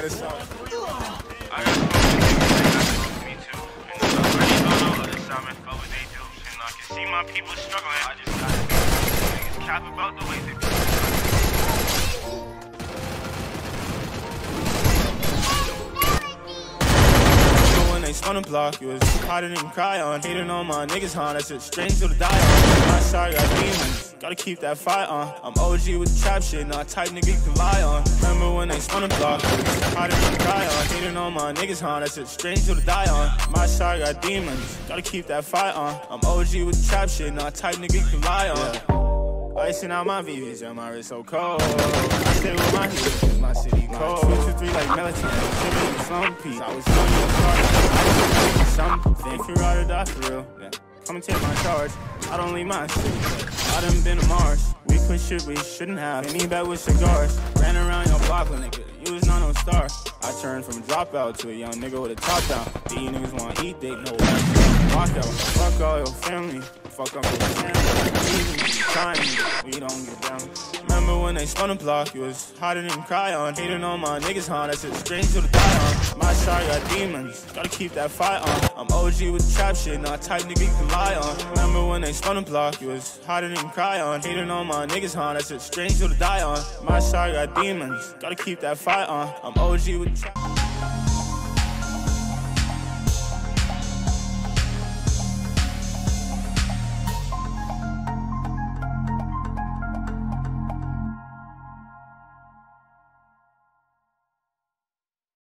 it's all. I got smoke. Me too. And I already know this time and fuck what they do. And I can see my people struggling. I just got it. Niggas cap about the way they be. They spun a block, you was hotter than cry on. Hating on my niggas, huh? That's it, strange to the die on. My side got demons, gotta keep that fire on. I'm OG with the trap shit, not type nigga you can lie on. Remember when they spun a block, you was hotter than cry on. Hating on my niggas, huh? That's it, strange to the die on. My side got demons, gotta keep that fire on. I'm OG with the trap shit, not type nigga you can lie on. Icing out my VVs, yeah, my wrist so cold. I stay with my heat, cause my city cold. 2 to 3 like melatonin, shit in some peace. I was young in the car, something. If you ride or die for real, yeah. Come and take my charge. I don't leave my city. I done been to Mars. We quit shit we shouldn't have. Hit me back with cigars. Ran around your block, nigga. You was not no star. I turned from a dropout to a young nigga with a top down. These niggas wanna eat, they know that. Walk out. Fuck all your family. Fuck up your family. We don't get down. Remember when they spun a block, you was hotter than cry on. Hating on my niggas, huh? That's it, strange to the die on. My side got demons, gotta keep that fire on. I'm OG with the trap shit, not type nigga you can lie on. Remember when they spun a block, you was hotter than cry on. Hating on my niggas, huh? That's it, strange to the die on. My side got demons, gotta keep that fire on. I'm OG with the trap.